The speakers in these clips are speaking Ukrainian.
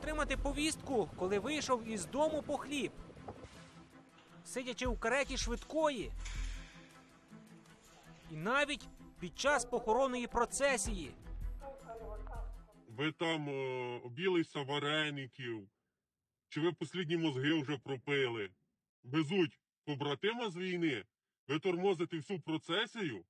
отримати повістку, коли вийшов із дому по хліб, сидячи у кареті швидкої, і навіть під час похоронної процесії. Ви там обілися вареників, чи ви останні мозги вже пропили? Везуть побратима з війни, ви тормозите всю процесію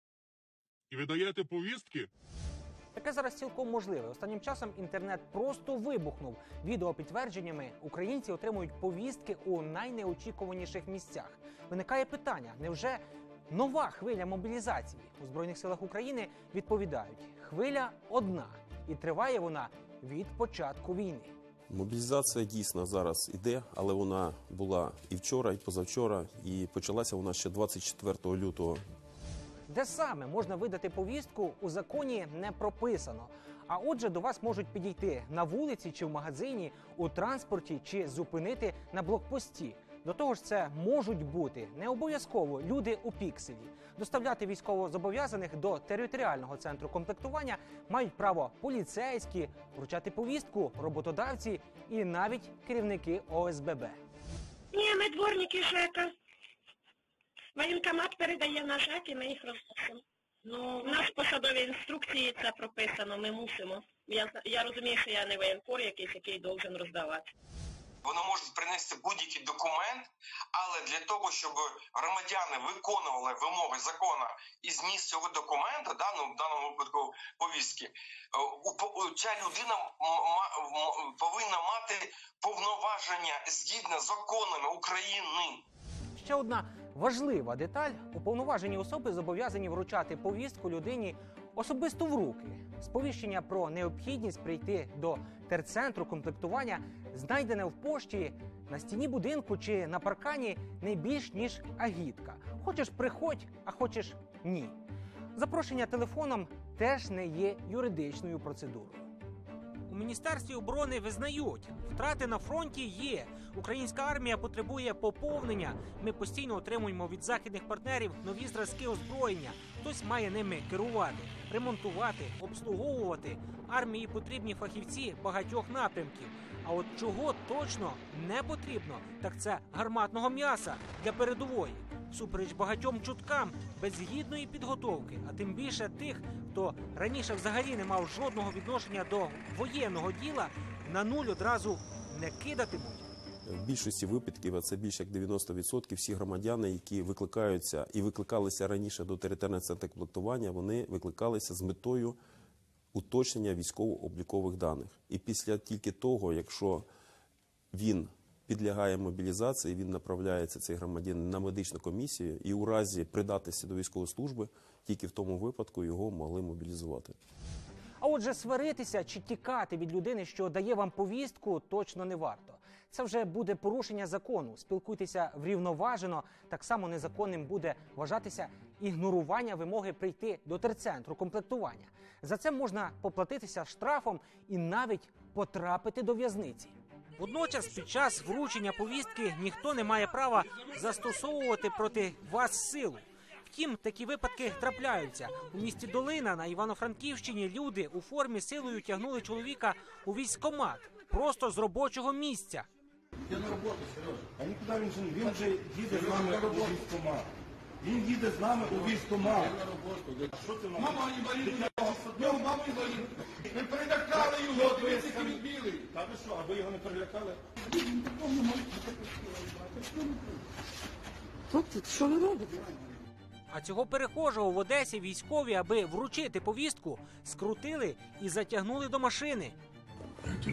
і ви даєте повістки? Таке зараз цілком можливе. Останнім часом інтернет просто вибухнув відеопідтвердженнями. Українці отримують повістки у найнеочікуваніших місцях. Виникає питання, невже нова хвиля мобілізації? У Збройних силах України відповідають, хвиля одна, і триває вона від початку війни. Мобілізація дійсно зараз іде, але вона була і вчора, і позавчора, і почалася вона ще 24 лютого. Де саме можна видати повістку, у законі не прописано. А отже, до вас можуть підійти на вулиці чи в магазині, у транспорті чи зупинити на блокпості. До того ж, це можуть бути не обов'язково люди у пікселі. Доставляти військовозобов'язаних до територіального центру комплектування мають право поліцейські, вручати повістку роботодавці і навіть керівники ОСББ. Ні, ми дворники ЖЕКа. Воєнкомат передає на ЖЕК і ми їх розносимо. Ну, в нас в посадовій інструкції це прописано, ми мусимо. Я розумію, що я не воєнкор якийсь, який должен роздавати. Вони можуть принести будь-який документ, але для того, щоб громадяни виконували вимоги закону і зміст цього документа, в даному випадку повістки, ця людина повинна мати повноваження згідно з законами України. Ще одна важлива деталь. Уповноважені особи зобов'язані вручати повістку людині особисто в руки. Сповіщення про необхідність прийти до терцентру комплектування знайдене в пошті, на стіні будинку чи на паркані не більш ніж агітка. Хочеш – приходь, а хочеш – ні. Запрошення телефоном теж не є юридичною процедурою. У Міністерстві оборони визнають, втрати на фронті є. Українська армія потребує поповнення. Ми постійно отримуємо від західних партнерів нові зразки озброєння. Хтось має ними керувати, ремонтувати, обслуговувати. Армії потрібні фахівці багатьох напрямків. А от чого точно не потрібно, так це гарматного м'яса для передової. Всупереч багатьом чуткам, без гідної підготовки, а тим більше тих, хто раніше взагалі не мав жодного відношення до воєнного діла, на нуль одразу не кидатимуть. В більшості випадків, а це більше як 90%, всі громадяни, які викликаються і викликалися раніше до територіального центру комплектування, вони викликалися з метою уточнення військово-облікових даних. І після тільки того, якщо він підлягає мобілізації, він направляється, цей громадянин, на медичну комісію, і у разі придатності до військової служби, тільки в тому випадку його могли мобілізувати. А отже, сваритися чи тікати від людини, що дає вам повістку, точно не варто. Це вже буде порушення закону. Спілкуйтеся врівноважено. Так само незаконним буде вважатися ігнорування вимоги прийти до терцентру комплектування. За це можна поплатитися штрафом і навіть потрапити до в'язниці. Водночас, під час вручення повістки ніхто не має права застосовувати проти вас силу. Втім, такі випадки трапляються. У місті Долина на Івано-Франківщині люди у формі силою тягнули чоловіка у військкомат. Просто з робочого місця. Я на роботу, Сережа. А нікуди він вже їде з нами у військкомат. Він їде з нами у військкомат. Я на роботу. Що це нам? Мама інвалід. Мама інвалід. Ми перелякали його, ви тільки відбили. Та ви що, а ви його не перелякали? Хлопці, що ви робите? А цього перехожого в Одесі військові, аби вручити повістку, скрутили і затягнули до машини. Не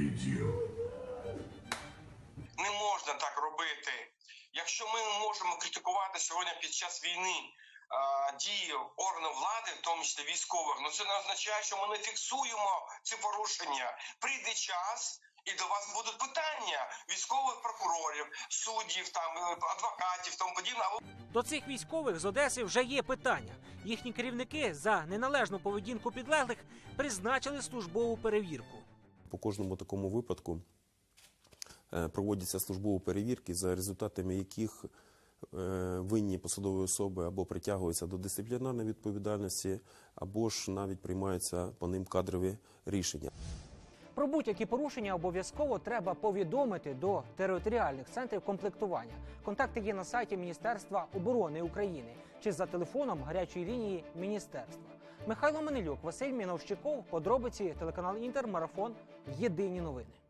можна так робити. Якщо ми можемо критикувати сьогодні під час війни дії органів влади, в тому числі військових, але це не означає, що ми не фіксуємо ці порушення. Прийде час, і до вас будуть питання військових прокурорів, суддів, адвокатів, тому подібне. До цих військових з Одеси вже є питання. Їхні керівники за неналежну поведінку підлеглих призначили службову перевірку. По кожному такому випадку проводяться службові перевірки, за результатами яких винні посадові особи або притягуються до дисциплінарної відповідальності, або ж навіть приймаються по ним кадрові рішення. Про будь-які порушення обов'язково треба повідомити до територіальних центрів комплектування. Контакти є на сайті Міністерства оборони України чи за телефоном гарячої лінії міністерства. Михайло Манилюк, Василь Міновщиков, подробиці, телеканал Інтер, Марафон, Єдині новини.